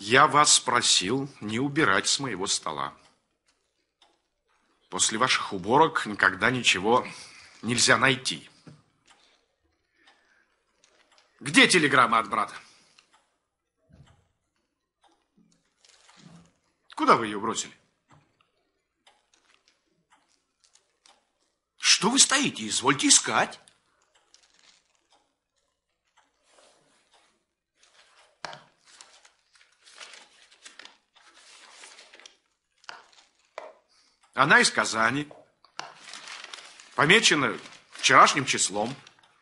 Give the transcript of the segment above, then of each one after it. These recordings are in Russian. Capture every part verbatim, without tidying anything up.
Я вас просил не убирать с моего стола. После ваших уборок никогда ничего нельзя найти. Где телеграмма от брата? Куда вы ее бросили? Что вы стоите? Извольте искать. Она из Казани. Помечена вчерашним числом.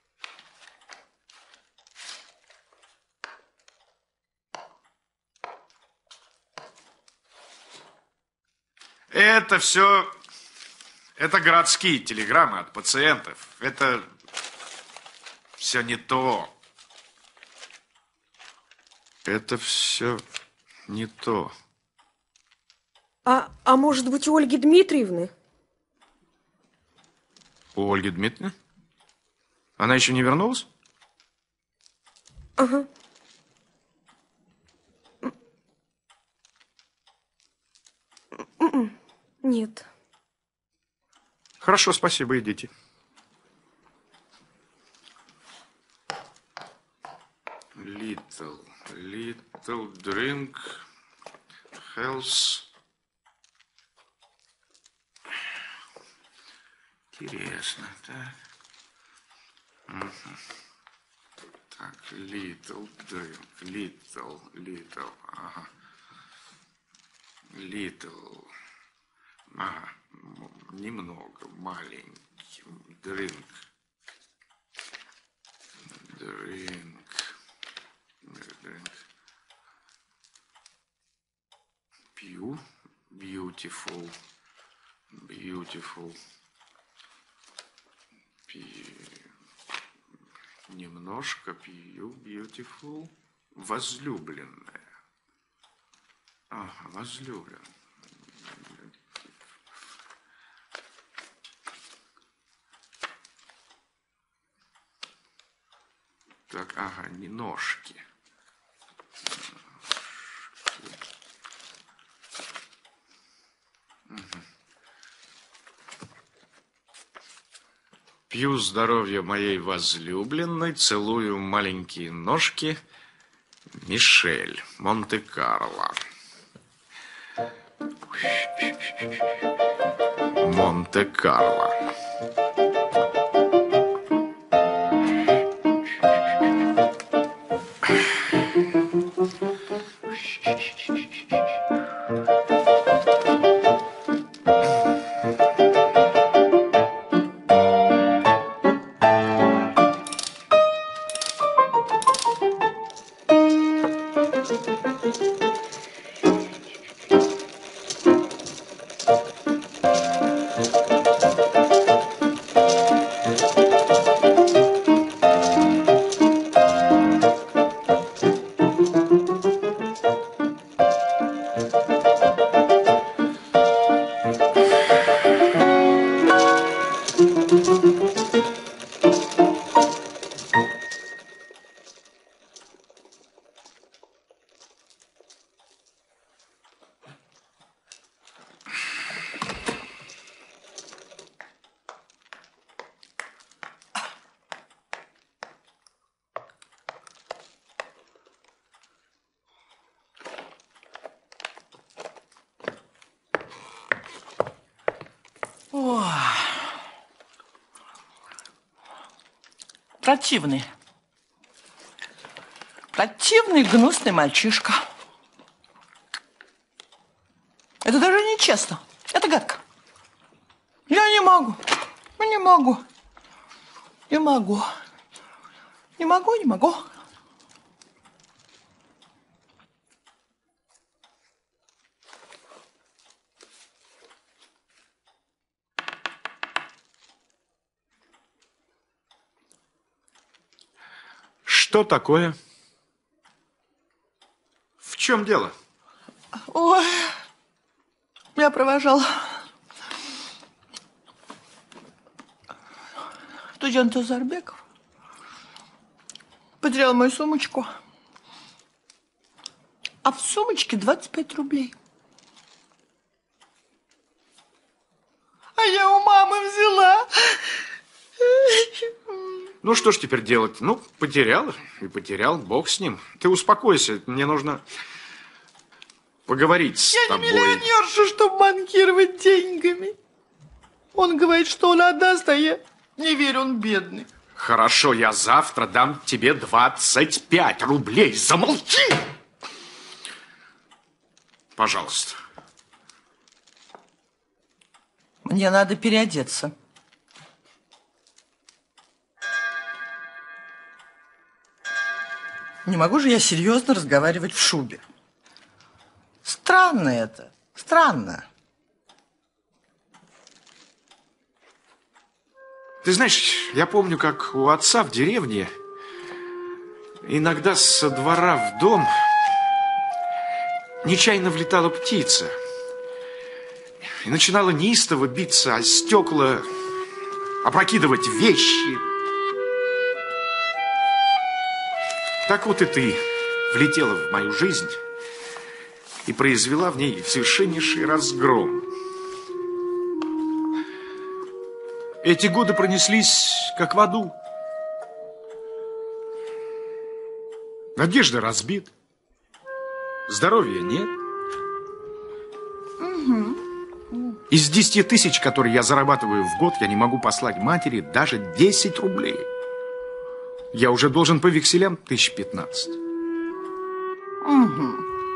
Это все, это городские телеграммы от пациентов. Это все не то. Это все не то. А, а может быть, у Ольги Дмитриевны? У Ольги Дмитриевны? Она еще не вернулась? Ага. Нет. Хорошо, спасибо, идите. Little, little drink, health. Интересно, так. Угу. Так, little drink, little, little, ага. Little, ага, немного, маленький, drink, drink, drink, пью, beautiful, beautiful, пью, немножко пью, beautiful, возлюбленная. Ага, возлюблен. Так, ага, не ножки. Угу. Пью здоровье моей возлюбленной, целую маленькие ножки. Мишель, Монте-Карло. Монте-Карло. Противный. Противный, гнусный мальчишка. Это даже нечестно. Это гадко. Я не могу. Не могу. Не могу. Не могу, не могу. Что такое? В чем дело? Ой, меня провожал студент Азарбеков. Потерял мою сумочку. а в сумочке двадцать пять рублей. А я у мамы взяла. Ну, что ж теперь делать? Ну, потерял и потерял, бог с ним. Ты успокойся, мне нужно поговорить с я тобой. Я не миллионерша, чтобы банкировать деньгами. Он говорит, что он отдаст, а я не верю, он бедный. Хорошо, я завтра дам тебе двадцать пять рублей. Замолчи! Пожалуйста. Мне надо переодеться. Не могу же я серьезно разговаривать в шубе. Странно это, странно. Ты знаешь, я помню, как у отца в деревне иногда со двора в дом нечаянно влетала птица и начинала неистово биться о стекла, опрокидывать вещи. Так вот и ты влетела в мою жизнь и произвела в ней совершеннейший разгром. Эти годы пронеслись, как в аду. Надежда разбита, здоровья нет. Угу. Из десяти тысяч, которые я зарабатываю в год, я не могу послать матери даже десять рублей. Я уже должен по векселям тысяч пятнадцать. Угу.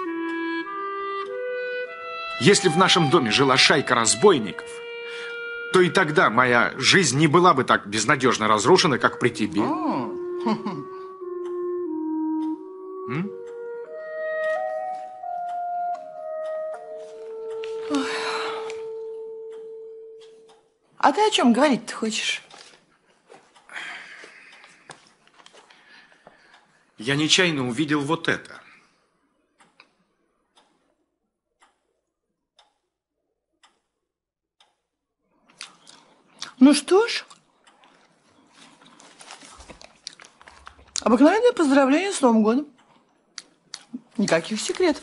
Если в нашем доме жила шайка разбойников, то и тогда моя жизнь не была бы так безнадежно разрушена, как при тебе. М? А ты о чем говорить-то хочешь? Я нечаянно увидел вот это. Ну что ж, обыкновенное поздравление с Новым годом. Никаких секретов.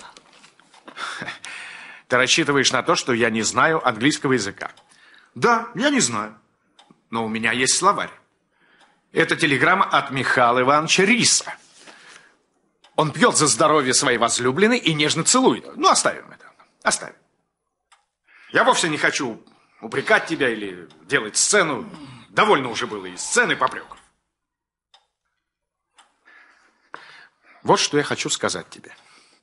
Ты рассчитываешь на то, что я не знаю английского языка? Да, я не знаю. Но у меня есть словарь. Это телеграмма от Михаила Ивановича Риса. Он пьет за здоровье своей возлюбленной и нежно целует. Ну, оставим это. Оставим. Я вовсе не хочу упрекать тебя или делать сцену. Довольно уже было и сцены попреков. Вот что я хочу сказать тебе.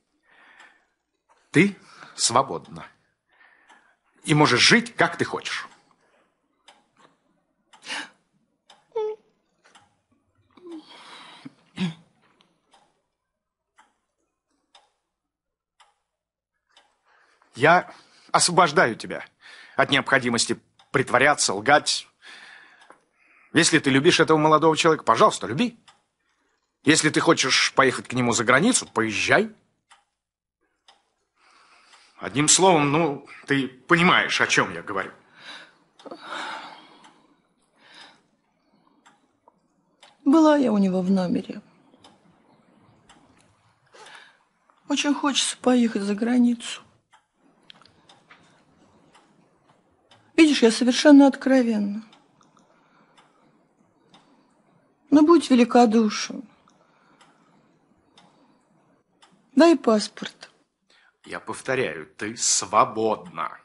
Ты свободна. И можешь жить, как ты хочешь. Я освобождаю тебя от необходимости притворяться, лгать. Если ты любишь этого молодого человека, пожалуйста, люби. Если ты хочешь поехать к нему за границу, поезжай. Одним словом, ну, ты понимаешь, о чем я говорю. Была я у него в номере. Очень хочется поехать за границу. Видишь, я совершенно откровенна. Ну, будь великодушен. Дай паспорт. Я повторяю, ты свободна.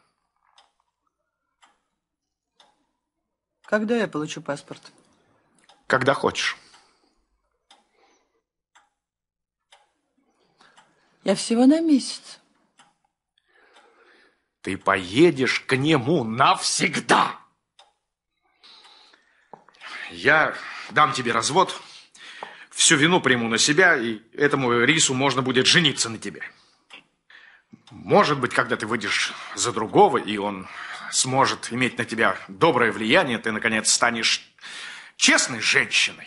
Когда я получу паспорт? Когда хочешь. Я всего на месяц. Ты поедешь к нему навсегда. Я дам тебе развод, всю вину приму на себя, и этому Рису можно будет жениться на тебе. Может быть, когда ты выйдешь за другого, и он сможет иметь на тебя доброе влияние, ты, наконец, станешь честной женщиной.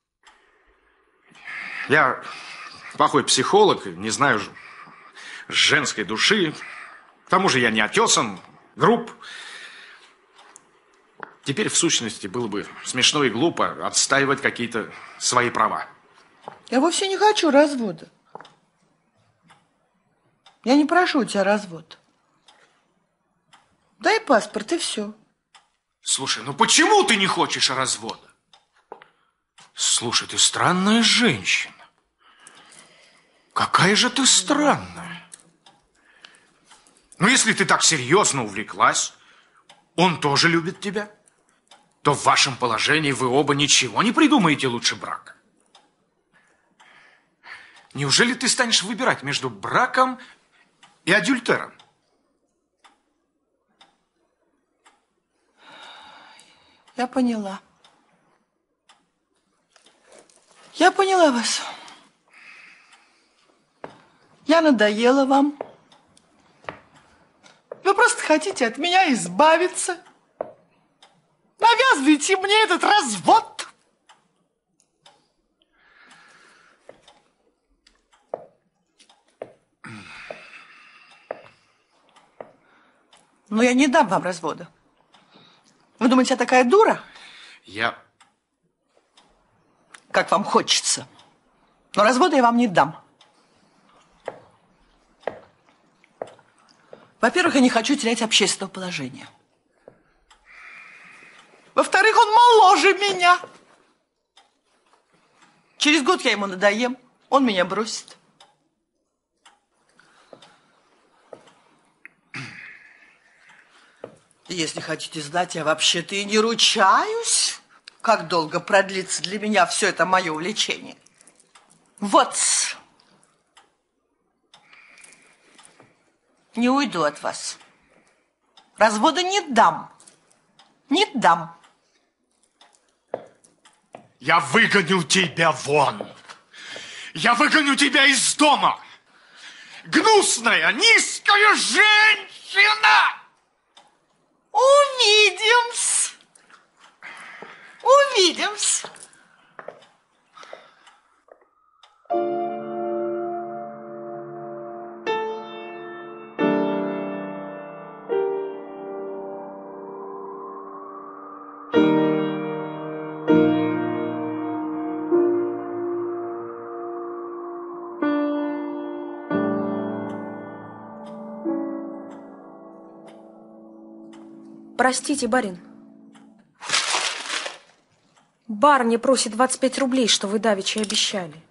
Я плохой психолог, не знаю женской души. К тому же я не отесан, груб. Теперь, в сущности, было бы смешно и глупо отстаивать какие-то свои права. Я вовсе не хочу развода. Я не прошу у тебя развод. Дай паспорт, и все. Слушай, ну почему ты не хочешь развода? Слушай, ты странная женщина. Какая же ты странная. Ну, если ты так серьезно увлеклась, он тоже любит тебя, то в вашем положении вы оба ничего не придумаете лучше брака. Неужели ты станешь выбирать между браком и адюльтером? Я поняла. Я поняла вас. Я надоела вам. Вы просто хотите от меня избавиться. Навязываете мне этот развод. Но я не дам вам развода. Вы думаете, я такая дура? Я... Как вам хочется. Но развода я вам не дам. Во-первых, я не хочу терять общественного положения. Во-вторых, он моложе меня. Через год я ему надоем, он меня бросит. Если хотите знать, я вообще-то и не ручаюсь, как долго продлится для меня все это мое увлечение. Вот. Не уйду от вас. Развода не дам. Не дам. Я выгоню тебя вон. Я выгоню тебя из дома. Гнусная, низкая женщина! Увидимся. Увидимся. Простите, барин. Барыня просит двадцать пять рублей, что вы давеча обещали.